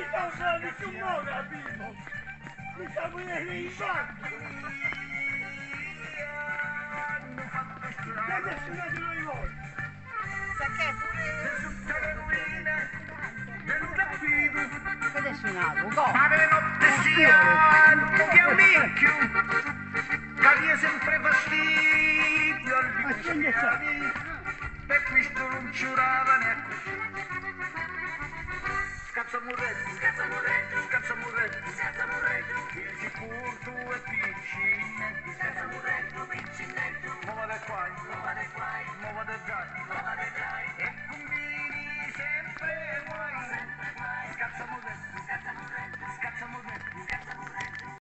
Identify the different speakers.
Speaker 1: non so nessun modo, abbiamo. Mi sta venendo in banco. Che nessuno di noi vuole.
Speaker 2: Perché è suonato?
Speaker 3: Ma le notte sia che un nicchio, che sempre fastidio all'inizio, per questo non giurava neanche. Scazzamurretto, scazzamurretto, scazzamurretto, scazzamurretto, sicuro tu e piccine, scazzamurretto, piccinetto, muova da qua, muova da qua, muova da là.